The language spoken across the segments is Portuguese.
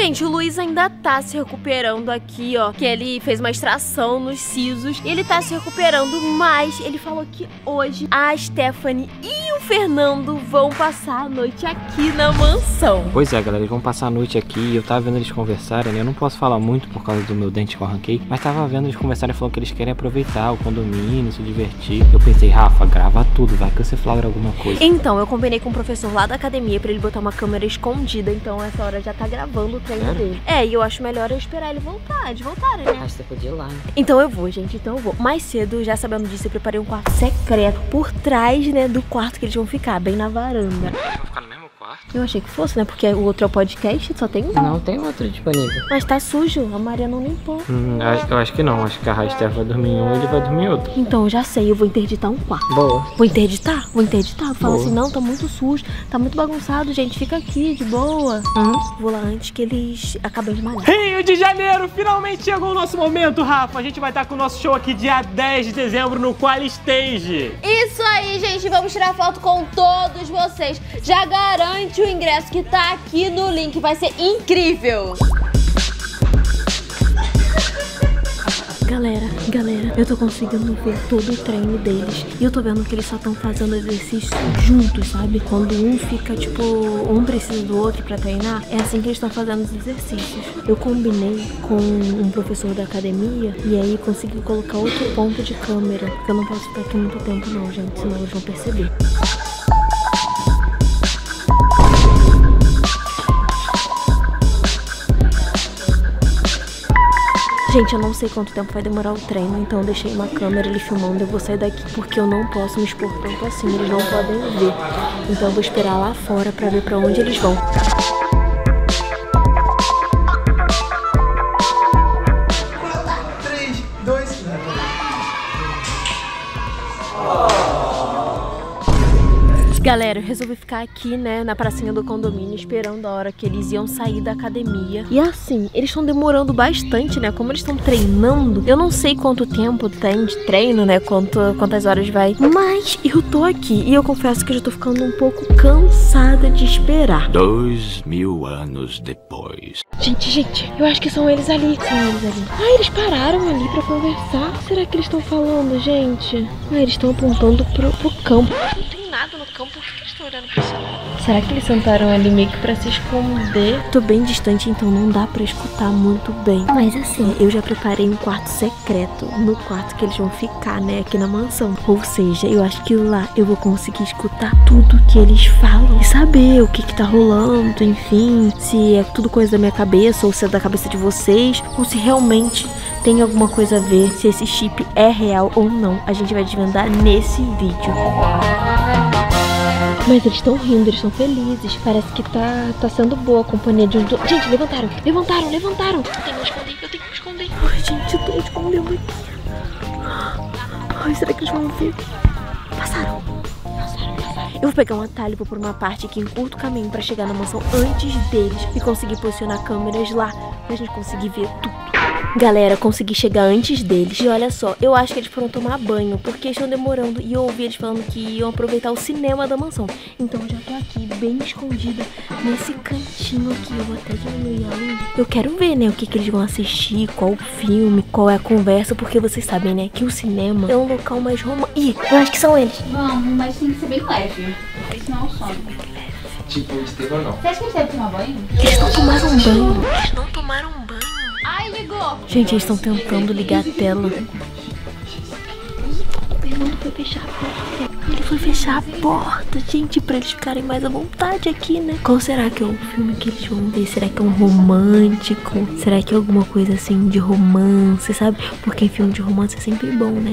Gente, o Luiz ainda tá se recuperando aqui, ó. Que ele fez uma extração nos sisos. E ele tá se recuperando, mas ele falou que hoje a Stephanie e o Fernando vão passar a noite aqui na mansão. Pois é, galera, eles vão passar a noite aqui. Eu tava vendo eles conversarem, né? Eu não posso falar muito por causa do meu dente que eu arranquei, mas tava vendo eles conversarem e falando que eles querem aproveitar o condomínio, se divertir. Eu pensei, Rafa, grava tudo, vai que você flagra alguma coisa. Então, eu combinei com o professor lá da academia pra ele botar uma câmera escondida, então essa hora já tá gravando o treino dele. É, e eu acho melhor eu esperar ele voltar, eles voltarem, né? Acho que você podia ir lá. Então eu vou, gente, então eu vou. Mais cedo, já sabendo disso, eu preparei um quarto secreto por trás, né, do quarto que eles vão ficar, bem na varanda. Vão ficar no mesmo quarto? Eu achei que fosse, né, porque o outro é o podcast, só tem um. Não tem outro disponível. Mas tá sujo, a Maria não limpou. Eu acho que não, acho que a Raster vai dormir em um e ele vai dormir em outro. Então, eu já sei, eu vou interditar um quarto. Boa. Vou interditar? Vou interditar? Eu falo Boa. assim, não, tá muito sujo, tá muito bagunçado, gente, fica aqui, de boa. Vou lá antes que eles acabem de malhar. Rio de Janeiro, finalmente chegou o nosso momento, Rafa. A gente vai estar com o nosso show aqui dia 10 de dezembro no Qualistage. Isso aí, gente, vamos tirar foto com todos vocês. Já garante o ingresso que tá aqui no link, vai ser incrível. Galera, eu tô conseguindo ver todo o treino deles. E eu tô vendo que eles só estão fazendo exercício juntos, sabe? Quando um fica, tipo, um precisa do outro pra treinar, é assim que eles estão fazendo os exercícios. Eu combinei com um professor da academia e aí consegui colocar outro ponto de câmera. Porque eu não posso ficar aqui muito tempo não, gente, senão eles vão perceber. Gente, eu não sei quanto tempo vai demorar o treino, então eu deixei uma câmera ele filmando. Eu vou sair daqui porque eu não posso me expor tanto assim, eles não podem ver. Então eu vou esperar lá fora pra ver pra onde eles vão. Galera, eu resolvi ficar aqui, né, na pracinha do condomínio, esperando a hora que eles iam sair da academia. E assim, eles estão demorando bastante, né, como eles estão treinando. Eu não sei quanto tempo tem de treino, né, quantas horas vai. Mas eu tô aqui e eu confesso que eu já tô ficando um pouco cansada de esperar. 2000 anos depois. Gente, eu acho que são eles ali. Ah, eles pararam ali pra conversar. Será que eles estão falando, gente? Ah, eles estão apontando pro campo. Não tem nada no campo, por que eles estão olhando pra cima? Será que eles sentaram ali meio que pra se esconder? Tô bem distante, então não dá pra escutar muito bem. Mas assim, eu já preparei um quarto secreto no quarto que eles vão ficar, né, aqui na mansão. Ou seja, eu acho que lá eu vou conseguir escutar tudo que eles falam e saber o que tá rolando, enfim, se é tudo coisa da minha cabeça ou se é da cabeça de vocês, ou se realmente tem alguma coisa a ver, se esse chip é real ou não. A gente vai desvendar nesse vídeo. Mas eles estão rindo, eles estão felizes. Parece que tá sendo boa a companhia de um do... Gente, levantaram. Eu tenho que me esconder. Ai, gente, eu tô escondendo aqui. Ai, será que eles vão ver? Passaram. Eu vou pegar um atalho, vou por uma parte aqui em curto caminho pra chegar na mansão antes deles e conseguir posicionar câmeras lá pra gente conseguir ver tudo. Galera, consegui chegar antes deles. E olha só, eu acho que eles foram tomar banho porque estão demorando. E eu ouvi eles falando que iam aproveitar o cinema da mansão. Então eu já tô aqui bem escondida nesse cantinho aqui. Eu vou até diminuir a luz. Eu quero ver, né, o que eles vão assistir, qual filme, qual é a conversa. Porque vocês sabem, né, que o cinema é um local mais romântico. Ih, eu acho que são eles. Vamos, mas tem que ser bem leve. Esse não é o sono. Tipo, de terror não. Você acha que eles devem tomar banho? Eles não tomaram banho. Eles não tomaram banho. Ai, ligou! Gente, eles estão tentando ligar a tela. O Fernando foi fechar a porta. Ele foi fechar a porta, gente, pra eles ficarem mais à vontade aqui, né? Qual será que é o filme que eles vão ver? Será que é um romântico? Será que é alguma coisa assim de romance, sabe? Porque em filme de romance é sempre bom, né?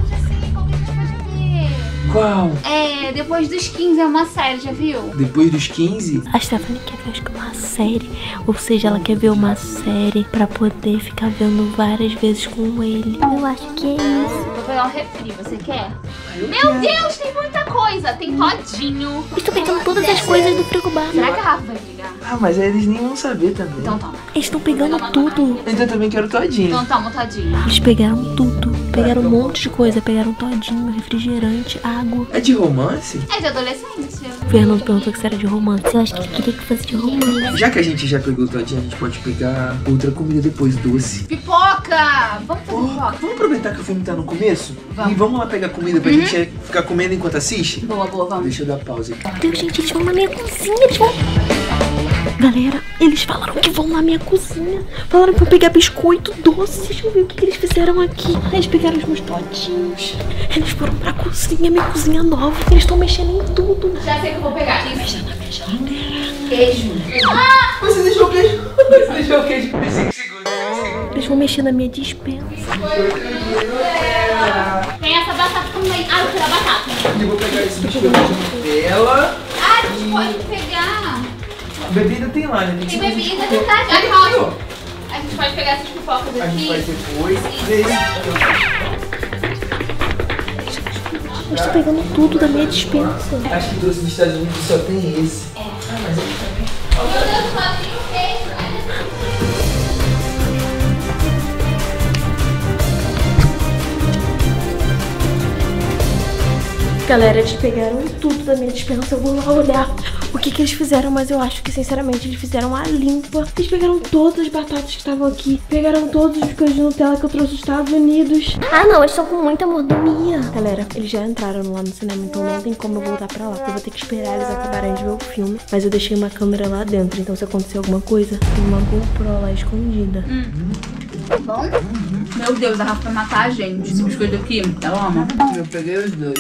Qual? É, depois dos 15 é uma série, já viu? Depois dos 15? A Stephanie quer ver, acho que uma série. Ou seja, ela quer ver uma série pra poder ficar vendo várias vezes com ele. Eu acho que é isso. Vou pegar um refri, você quer? Meu Deus, tem muita coisa! Tem todinho. Estou pegando todas as coisas do frigobar. Será que a Rafa vai ligar? Ah, mas aí eles nem vão saber também. Então toma. Eles estão pegando tudo. Então eu também quero todinho. Então toma um todinho. Eles pegaram tudo. pegaram um monte de coisa. Pegaram todinho, refrigerante, água. É de romance? É de adolescente. O Fernando perguntou que se era de romance. Eu acho que ele queria que fosse de romance. Já que a gente já pegou todinho, a gente pode pegar outra comida depois, doce. Pipoca! Vamos fazer pipoca? Vamos aproveitar que o filme tá no começo? Vamos. E vamos lá pegar comida pra gente ficar comendo enquanto assiste? Boa, vamos. Deixa eu dar pausa aqui. Meu Deus, gente, eles vão na minha cozinha. Eles vão... Galera, eles falaram que vão na minha cozinha. Falaram que vão pegar biscoito doce. Deixa eu ver o que eles fizeram aqui. Eles pegaram os meus todinhos. Eles foram pra cozinha, minha cozinha nova. Eles estão mexendo em tudo. Já sei o que eu vou pegar. Mexendo na minha geladeira. Queijo. Você deixou o queijo? Você deixou o queijo? 5 segundos. Eles vão mexer na minha dispensa. Tem essa batata também. Ah, eu quero a batata. Eu vou pegar esse biscoito de Nutella. Ah, a gente pode pegar. Bebida tem lá, né? Tem bebida, verdade. Ah, pode. A gente pode pegar essas pipocas A gente faz aqui. depois. Eu estou pegando tudo da minha dispensa. Acho que doce dos Estados Unidos só tem esse. Meu Deus, só tem um queijo. Galera, eles pegaram tudo da minha dispensa. Eu vou lá olhar o que eles fizeram, mas eu acho que, sinceramente, eles fizeram uma limpa. Eles pegaram todas as batatas que estavam aqui. Pegaram todos os biscoitos de Nutella que eu trouxe dos Estados Unidos. Ah, não, eles estão com muita mordomia. Galera, eles já entraram lá no cinema, então não tem como eu voltar pra lá. Eu vou ter que esperar eles acabarem de ver o filme. Mas eu deixei uma câmera lá dentro, então se acontecer alguma coisa, tem uma GoPro lá escondida. Bom? Meu Deus, a Rafa vai matar a gente. Esse biscoito aqui, ela ama. Eu peguei os dois.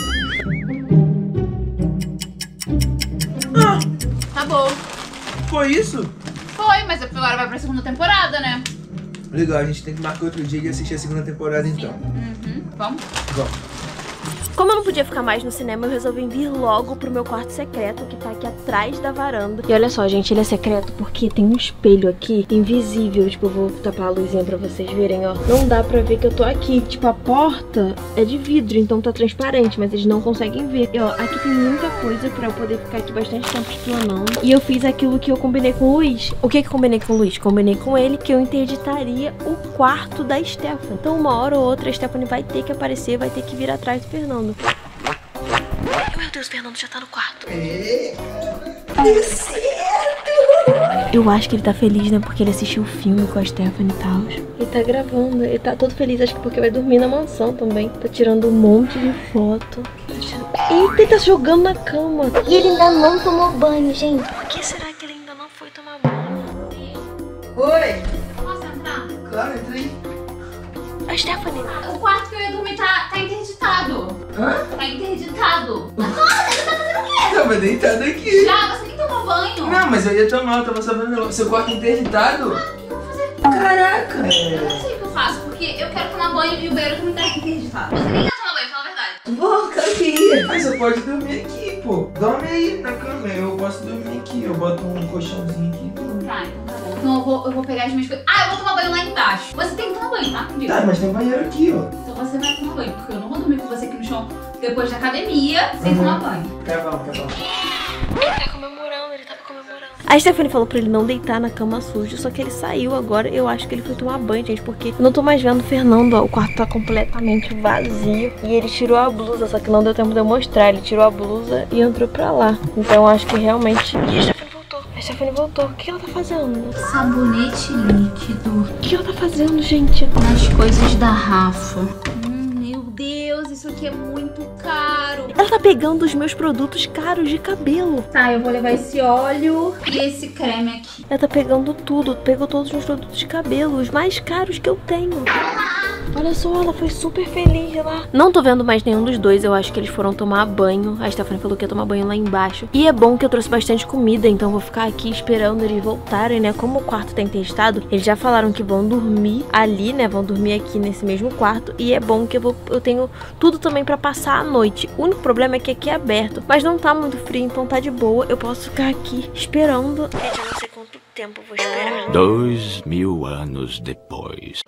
Acabou. Foi isso? Foi, mas agora vai pra segunda temporada, né? Legal, a gente tem que marcar outro dia e assistir a segunda temporada então. Vamos? Vamos. Como eu não podia ficar mais no cinema, eu resolvi vir logo pro meu quarto secreto, que tá aqui atrás da varanda. E olha só, gente, ele é secreto porque tem um espelho aqui, invisível. Tipo, eu vou tapar a luzinha pra vocês verem, ó. Não dá pra ver que eu tô aqui. Tipo, a porta é de vidro, então tá transparente, mas eles não conseguem ver. E ó, aqui tem muita coisa pra eu poder ficar aqui bastante tempo explanando. E eu fiz aquilo que eu combinei com o Luiz. O que que eu combinei com o Luiz? Combinei com ele que eu interditaria o quarto da Stephanie. Então uma hora ou outra a Stephanie vai ter que aparecer, vai ter que vir atrás do Fernando. Meu Deus, o Fernando já tá no quarto. Eu acho que ele tá feliz, né? Porque ele assistiu o filme com a Stephanie e tal. Ele tá gravando, ele tá todo feliz, acho que porque vai dormir na mansão também. Tá tirando um monte de foto. Eita, ele tá jogando na cama. E ele ainda não tomou banho, gente. Por que será que ele ainda não foi tomar banho? Oi! Posso entrar? Claro, entra aí. A Stephanie. O quarto que eu ia dormir tá interditado. Hã? Tá interditado. Nossa, você tá fazendo o quê? Tava deitado aqui. Já, você nem tomou banho. Não, mas eu ia tomar, eu tava sabendo. Seu quarto interditado? O que eu vou fazer? Caraca! Eu não sei o que eu faço, porque eu quero tomar banho e o banheiro também tá interditado. Você nem quer tomar banho, fala a verdade. Pô, cadê? Mas você pode dormir aqui, pô. Dorme aí na cama, eu posso dormir aqui. Eu boto um colchãozinho aqui. Tá, então tá bom. Então eu vou pegar as minhas coisas. Ah, eu vou tomar banho lá embaixo. Você tem que tomar banho, tá? Comigo. Tá, mas tem banheiro aqui, ó. Então você vai tomar banho, porque eu não vou dormir com você aqui no chão depois da academia sem tomar banho. Tá bom. Ele tá comemorando, ele tava comemorando. A Stephanie falou pra ele não deitar na cama suja, só que ele saiu agora. Eu acho que ele foi tomar banho, gente, porque eu não tô mais vendo o Fernando, ó. O quarto tá completamente vazio. E ele tirou a blusa, só que não deu tempo de eu mostrar. Ele tirou a blusa e entrou pra lá. Então eu acho que realmente... E a Stephanie voltou. O que ela tá fazendo? Sabonete líquido O que ela tá fazendo, gente? nas coisas da Rafa. Meu Deus, isso aqui é muito caro. Ela tá pegando os meus produtos caros de cabelo. Tá, eu vou levar esse óleo e esse creme aqui. Ela tá pegando tudo. Pegou todos os meus produtos de cabelo, os mais caros que eu tenho. Olha só, ela foi super feliz lá. Não tô vendo mais nenhum dos dois. Eu acho que eles foram tomar banho. A Stephanie falou que ia tomar banho lá embaixo. E é bom que eu trouxe bastante comida, então eu vou ficar aqui esperando eles voltarem, né? Como o quarto tá interditado, eles já falaram que vão dormir ali, né? Vão dormir aqui nesse mesmo quarto. E é bom que eu tenho tudo também pra passar a noite. O único problema é que aqui é aberto, mas não tá muito frio, então tá de boa. Eu posso ficar aqui esperando. Gente, eu não sei quanto tempo eu vou esperar. 2000 anos depois.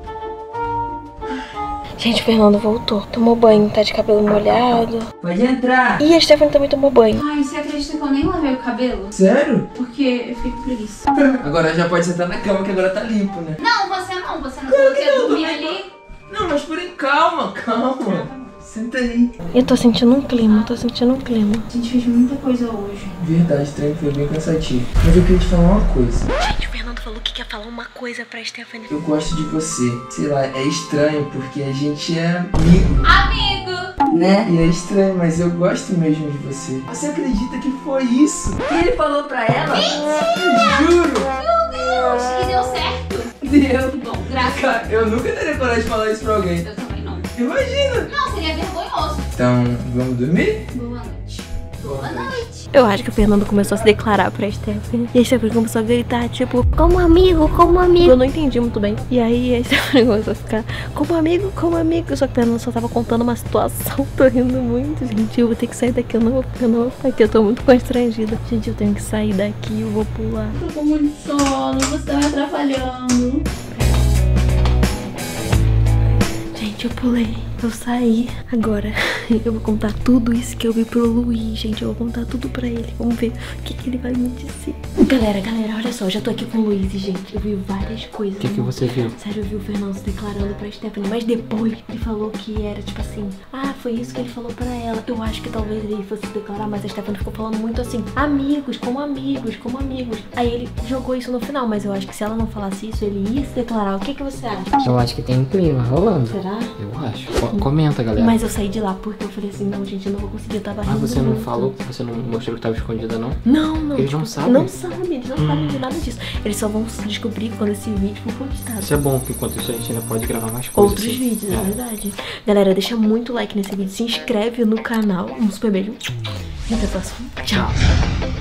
Gente, o Fernando voltou. Tomou banho, tá de cabelo molhado. Pode entrar. E a Stephanie também tomou banho. Ai, você acredita que eu nem lavei o cabelo? Sério? Porque eu fiquei com preguiça. Agora já pode sentar na cama que agora tá limpo, né? Não, você não. Você não falou que ia dormir ali. Não, mas porém, calma. Senta aí. Eu tô sentindo um clima, A gente fez muita coisa hoje. Verdade, treino foi bem cansativo. Mas eu queria te falar uma coisa. Gente, o Fernando falou que quer falar uma coisa pra Stephanie. Eu gosto de você. Sei lá, é estranho porque a gente é amigo. Amigo! Né? E é estranho, mas eu gosto mesmo de você. Você acredita que foi isso? E ele falou pra ela? Juro! Meu Deus! E deu certo? Deu. Bom, graças. Cara, eu nunca teria coragem de falar isso pra alguém. Eu também não. Imagina! Não, seria vergonhoso. Então, vamos dormir? Boa noite. Boa noite. Eu acho que o Fernando começou a se declarar pra Stephanie. E a Stephanie começou a gritar, tipo, Como amigo. eu não entendi muito bem. E aí a Stephanie começou a ficar, como amigo. Só que o Fernando só tava contando uma situação. Tô rindo muito, gente. Eu vou ter que sair daqui, eu não vou ficar aqui. Eu tô muito constrangida. Gente, eu tenho que sair daqui, eu vou pular. Tô com muito sono, você tá me atrapalhando. Gente, eu pulei. Eu saí. Agora, eu vou contar tudo isso que eu vi pro Luiz, gente. Eu vou contar tudo pra ele. Vamos ver o que ele vai me dizer. Galera, olha só. Eu já tô aqui com o Luiz, gente. Eu vi várias coisas. O que você viu? Sério, eu vi o Fernando se declarando pra Stephanie. Mas depois ele falou que era tipo assim, ah, foi isso que ele falou pra ela. Eu acho que talvez ele fosse se declarar, mas a Stephanie ficou falando muito assim, amigos, como amigos. Aí ele jogou isso no final, mas eu acho que se ela não falasse isso, ele ia se declarar. O que você acha? Eu acho que tem um clima rolando. Será? Eu acho. Comenta, galera. Mas eu saí de lá porque eu falei assim, não, gente, eu não vou conseguir, eu tava rindo. Mas você não muito. falou? Você não mostrou que tava escondida, não? Não. Eles não sabem? Não sabem, eles não sabem de nada disso. Eles só vão descobrir quando esse vídeo for postado. Isso é bom, que enquanto isso a gente ainda pode gravar mais coisas. Outros assim. vídeos, é verdade. Galera, deixa muito like nesse vídeo, se inscreve no canal. Um super beijo. E até o próximo. Tchau.